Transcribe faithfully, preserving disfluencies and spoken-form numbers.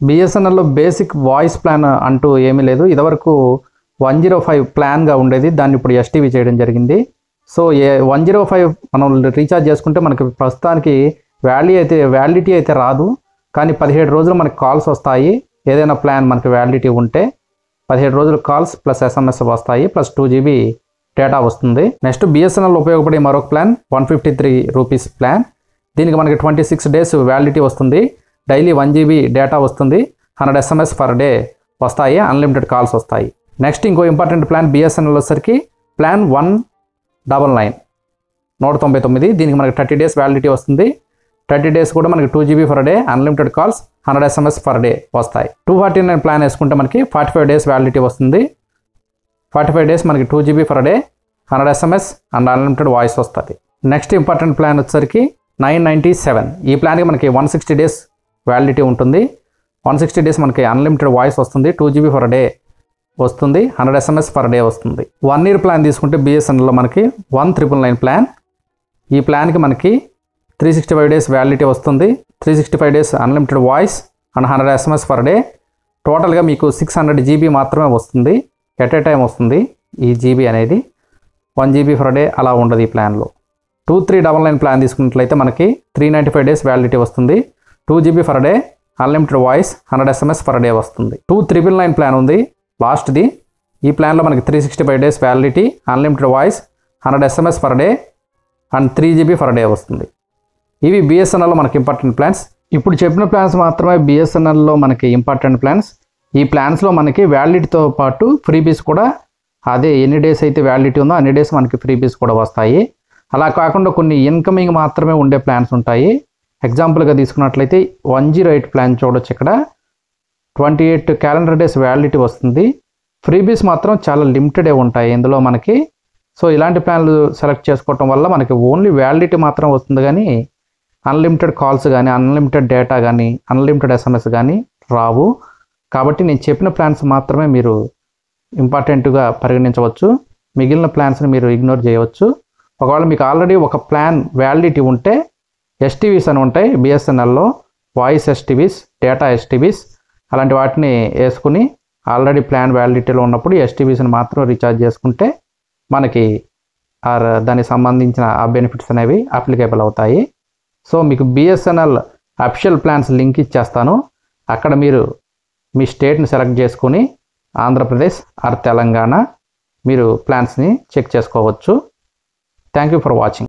బిఎస్ఎన్ఎల్లో basic voice plan అంటూ ఏమీ లేదు. ఇదివరకు వన్ జీరో ఫైవ్ ప్లాన్గా ఉండేది, దాన్ని ఇప్పుడు ఎస్టీవీ చేయడం జరిగింది. So a one zero five మనం రీఛార్జ్ చేసుకుంటే మనకి ప్రస్తుతానికి వ్యాల్యూ అయితే వ్యాలిడిటీ అయితే రాదు, కానీ పదిహేడు రోజులు మనకి కాల్స్ వస్తాయి. ఏదైనా ప్లాన్ మనకి వ్యాలిడిటీ ఉంటే పదిహేడు రోజులు కాల్స్ ప్లస్ ఎస్ఎంఎస్ వస్తాయి, ప్లస్ టూ జీబీ డేటా వస్తుంది. నెక్స్ట్ బిఎస్ఎన్ఎల్ ఉపయోగపడే మరొక plan one fifty three rupees plan. దీనికి మనకి ట్వంటీ సిక్స్ డేస్ వ్యాలిడిటీ వస్తుంది, డైలీ వన్ జీబీ డేటా వస్తుంది, హండ్రెడ్ ఎస్ఎంఎస్ పర్ డే వస్తాయి, అన్లిమిటెడ్ కాల్స్ వస్తాయి. నెక్స్ట్ ఇంకో ఇంపార్టెంట్ ప్లాన్ బిఎస్ఎన్ఎల్ వచ్చేసరికి ప్లాన్ వన్ డబల్ నైన్ నూట తొంభై తొమ్మిది. దీనికి మనకి థర్టీ డేస్ వ్యాలిడిటీ వస్తుంది. థర్టీ డేస్ కూడా మనకి two GB per day, unlimited calls, hundred SMS per day వస్తాయి. టూ ఫార్టీ నైన్ ప్లాన్ వేసుకుంటే మనకి ఫార్టీ ఫైవ్ డేస్ వ్యాలిడిటీ వస్తుంది. ఫార్టీ ఫైవ్ డేస్ మనకి two GB per day, hundred SMS and unlimited voice వస్తుంది. Next important plan వచ్చేసరికి nine ninety seven. ఈ ప్లాన్కి మనకి వన్ సిక్స్టీ డేస్ వ్యాలిడిటీ ఉంటుంది. వన్ సిక్స్టీ డేస్ మనకి అన్లిమిటెడ్ వాయిస్ వస్తుంది, టూ జీబీ పర్ డే వస్తుంది, హండ్రెడ్ ఎస్ఎంఎస్ పర్ డే వస్తుంది. వన్ ఇయర్ ప్లాన్ తీసుకుంటే బిఎస్ఎన్ఎల్లో మనకి వన్ త్రిపుల్ నైన్ ప్లాన్. ఈ ప్లాన్కి మనకి three sixty five days validity వస్తుంది, three sixty five days unlimited voice and hundred SMS per day. టోటల్గా మీకు సిక్స్ హండ్రెడ్ జీబీ మాత్రమే వస్తుంది, ఎట్ ఏ టైం వస్తుంది ఈ జీబీ అనేది. వన్ జీబీ పర్ డే అలా ఉండదు ఈ ప్లాన్లో. Two three double nine plan తీసుకున్నట్లయితే మనకి three ninety five days validity వస్తుంది, two GB per day, unlimited voice, hundred SMS per day వస్తుంది. టూ త్రిబుల్ నైన్ ప్లాన్ ఉంది లాస్ట్ది. ఈ ప్లాన్లో మనకి three sixty five days validity, unlimited voice, hundred SMS per day and three GB per day వస్తుంది. ఇవి బిఎస్ఎన్ఎల్లో మనకి ఇంపార్టెంట్ ప్లాన్స్. ఇప్పుడు చెప్పిన ప్లాన్స్ మాత్రమే బిఎస్ఎన్ఎల్లో మనకి ఇంపార్టెంట్ ప్లాన్స్. ఈ ప్లాన్స్లో మనకి వ్యాలిడిటీతో పాటు ఫ్రీబీస్ కూడా, అదే ఎన్ని డేస్ అయితే వ్యాలిడిటీ ఉందో అన్ని డేస్ మనకి ఫ్రీబీస్ కూడా వస్తాయి. అలా కాకుండా కొన్ని ఇన్కమింగ్ మాత్రమే ఉండే ప్లాన్స్ ఉంటాయి. ఎగ్జాంపుల్గా తీసుకున్నట్లయితే వన్ జీరో ఎయిట్ ప్లాన్ చూడొచ్చు. ఇక్కడ twenty eight calendar days validity వస్తుంది, ఫ్రీబీస్ మాత్రం చాలా లిమిటెడే ఉంటాయి ఇందులో మనకి. సో ఇలాంటి ప్లాన్లు సెలెక్ట్ చేసుకోవటం వల్ల మనకి ఓన్లీ వ్యాలిడిటీ మాత్రం వస్తుంది, కానీ అన్లిమిటెడ్ కాల్స్ కానీ, అన్లిమిటెడ్ డేటా కానీ, అన్లిమిటెడ్ ఎస్ఎంఎస్ కానీ రావు. కాబట్టి నేను చెప్పిన ప్లాన్స్ మాత్రమే మీరు ఇంపార్టెంట్గా పరిగణించవచ్చు, మిగిలిన ప్లాన్స్ని మీరు ఇగ్నోర్ చేయవచ్చు. ఒకవేళ మీకు ఆల్రెడీ ఒక ప్లాన్ వ్యాలిడిటీ ఉంటే ఎస్టీవీస్ అని ఉంటాయి బిఎస్ఎన్ఎల్లో, వాయిస్ ఎస్టీవీస్, డేటా ఎస్టీవీస్, అలాంటి వాటిని వేసుకుని ఆల్రెడీ ప్లాన్ వ్యాలిడిటీలో ఉన్నప్పుడు ఎస్టీవీస్ని మాత్రం రీఛార్జ్ చేసుకుంటే మనకి దానికి సంబంధించిన ఆ బెనిఫిట్స్ అనేవి అప్లికేబుల్ అవుతాయి. సో మీకు బిఎస్ఎన్ఎల్ అఫిషియల్ ప్లాన్స్ లింక్ ఇచ్చేస్తాను, అక్కడ మీరు మీ స్టేట్ని సెలెక్ట్ చేసుకుని ఆంధ్రప్రదేశ్ ఆర్ తెలంగాణ మీరు ప్లాన్స్ని చెక్ చేసుకోవచ్చు. Thank you for watching.